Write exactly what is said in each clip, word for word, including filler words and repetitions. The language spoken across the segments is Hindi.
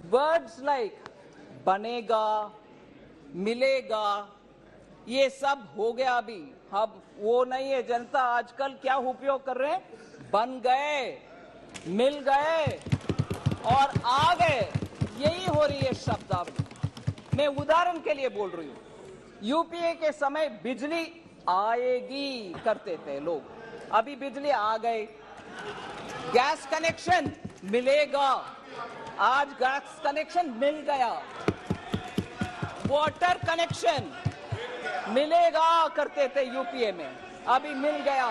वर्ड्स लाइक बनेगा, मिलेगा, ये सब हो गया। अभी अब वो नहीं है। जनता आजकल क्या उपयोग कर रहे हैं? बन गए, मिल गए और आ गए, यही हो रही है शब्दावली। मैं उदाहरण के लिए बोल रही हूं। यूपीए के समय बिजली आएगी करते थे लोग, अभी बिजली आ गई। गैस कनेक्शन मिलेगा, आज गैस कनेक्शन मिल गया। वाटर कनेक्शन मिलेगा करते थे यूपीए में, अभी मिल गया।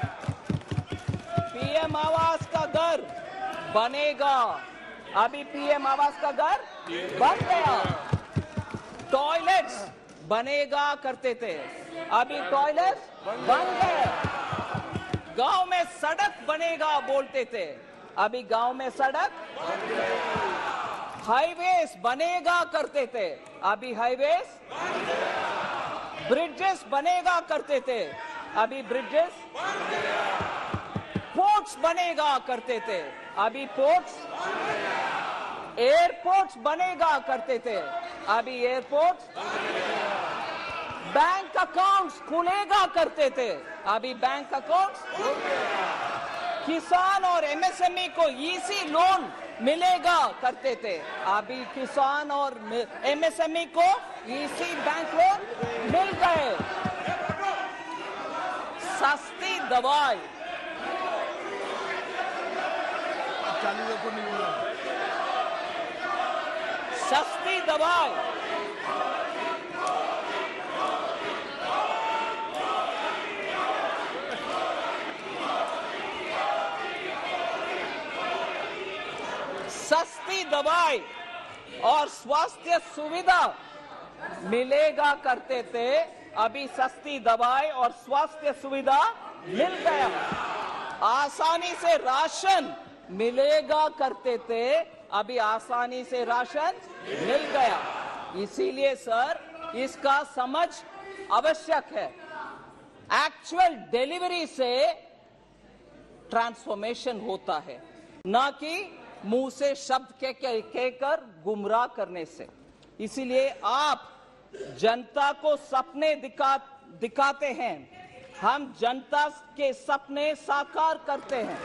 पीएम आवास का घर बनेगा, अभी पीएम आवास का घर बन गया। टॉयलेट्स बनेगा करते थे, अभी टॉयलेट्स बन गए। गांव में सड़क बनेगा बोलते थे, अभी गांव में सड़क। हाईवेज बनेगा करते थे, अभी हाईवेज। ब्रिजेस बनेगा करते थे, अभी ब्रिजेस। पोर्ट्स बनेगा करते थे, अभी पोर्ट्स। एयरपोर्ट्स बनेगा करते थे, अभी एयरपोर्ट्स। बैंक अकाउंट्स खुलेगा करते थे, अभी बैंक अकाउंट्स। किसान और एमएसएमई को इजी लोन मिलेगा करते थे, अभी किसान और एमएसएमई को इजी बैंक लोन मिल गए। सस्ती दवाई, सस्ती दवाई, सस्ती दवाई और स्वास्थ्य सुविधा मिलेगा करते थे, अभी सस्ती दवाई और स्वास्थ्य सुविधा मिल गया। आसानी से राशन मिलेगा करते थे, अभी आसानी से राशन मिल गया। इसीलिए सर इसका समझ आवश्यक है। एक्चुअल डिलीवरी से ट्रांसफॉर्मेशन होता है, ना कि मुंह से शब्द के कहकर गुमराह करने से। इसीलिए आप जनता को सपने दिखा दिखाते हैं, हम जनता के सपने साकार करते हैं।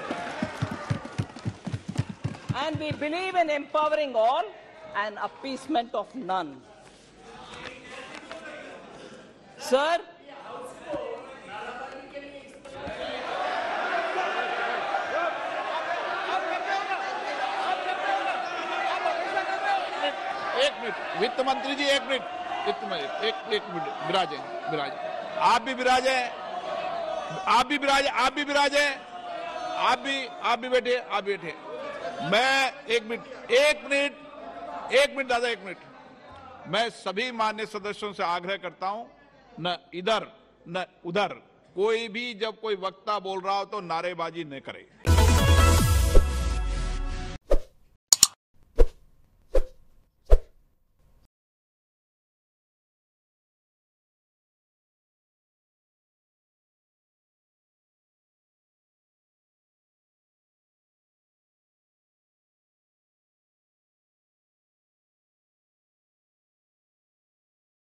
And we believe in empowering all and appeasement of none. Sir, एक मिनट वित्त मंत्री जी, एक मिनट वित्त मंत्री एक एक मिनट विराजे विराजे आप भी विराजे आप भी विराजे आप भी विराजे आप भी आप भी बैठे आप बैठे मैं एक मिनट एक मिनट एक मिनट दादा एक मिनट मैं सभी मान्य सदस्यों से आग्रह करता हूं, न इधर न उधर कोई भी जब कोई वक्ता बोल रहा हो तो नारेबाजी न करे।